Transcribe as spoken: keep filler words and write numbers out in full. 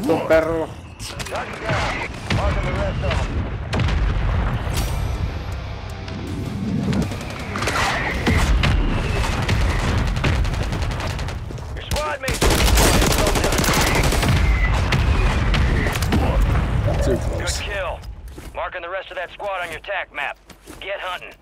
Maldito perro. Too close. Good kill. Marking the rest of that squad on your tac map. Get hunting.